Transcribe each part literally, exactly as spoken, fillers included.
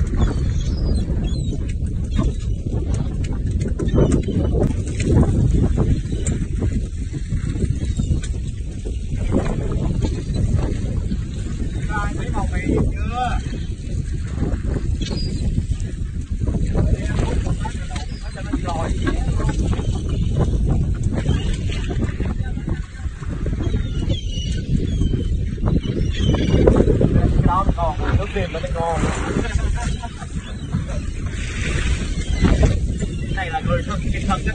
Thấy màu mè chưa? Đó còn nước tìm nó mới ngon. Này là người thân cái thân đó.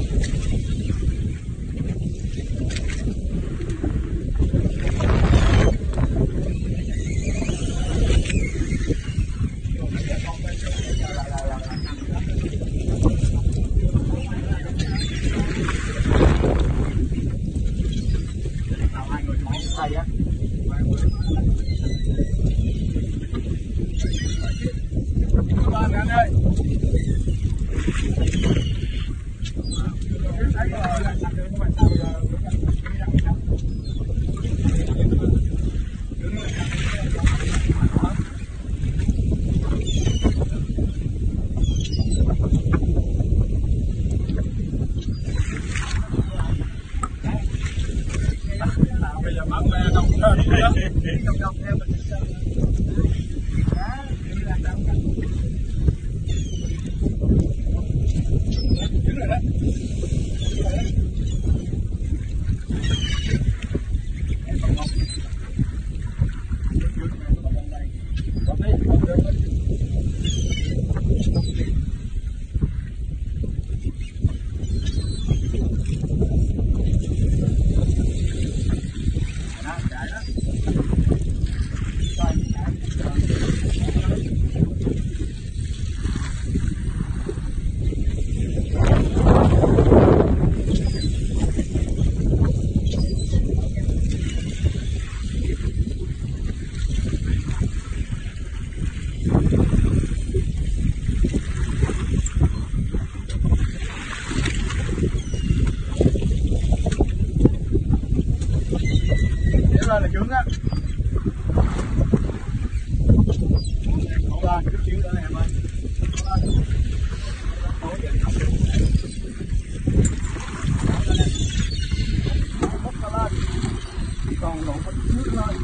Là trứng á. Đổ lên chút xíu nữa nè em ơi. Còn đổ một chút nước thôi.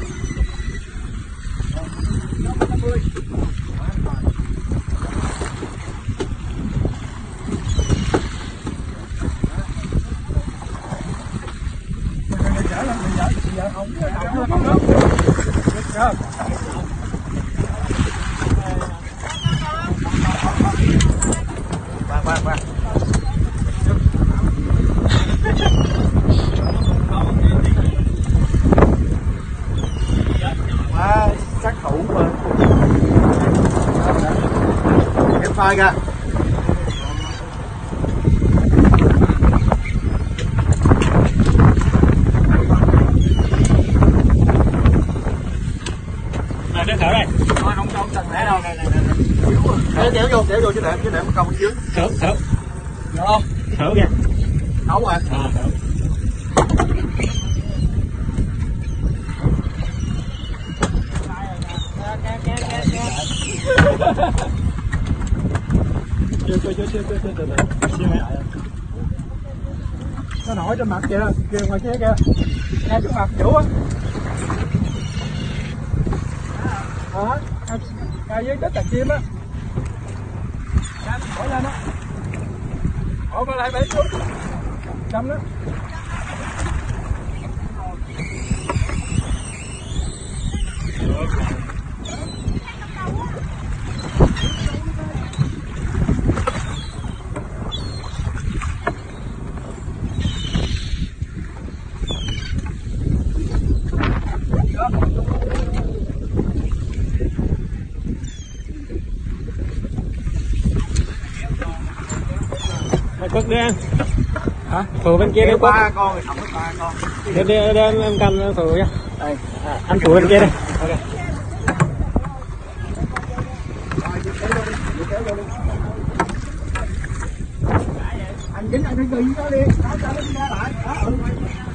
năm mươi. Không, không, không, không. Được. Qua, qua, qua. Quá sát thủ mà. Em phai ra. Thở đây. Thôi không không cần để đâu, này này này. Kéo kéo vô, kéo vô chứ để chứ để một công dưới. Thở, thở. Được không? Thở kìa. Nấu rồi. À, thở. Chưa chưa chưa chưa chưa chưa chưa. Nó nổi trên mặt kìa, kìa ngoài kia kìa. Ngay trước mặt chủ á. Đó, ngay dưới đất cà chim á. Bỏ lên đó. Bỏ qua lại bẫy xuống. Cầm đó. Cất đi anh. Hả? Phù bên kia đi. Ba con rồi, tổng ba con. Đi đi đi em cầm phù nha. Đây. À, anh phù bên kia đây. Ok. Anh chính anh phải ghi nó đi, nó cho nó ra lại. Đó, ừ.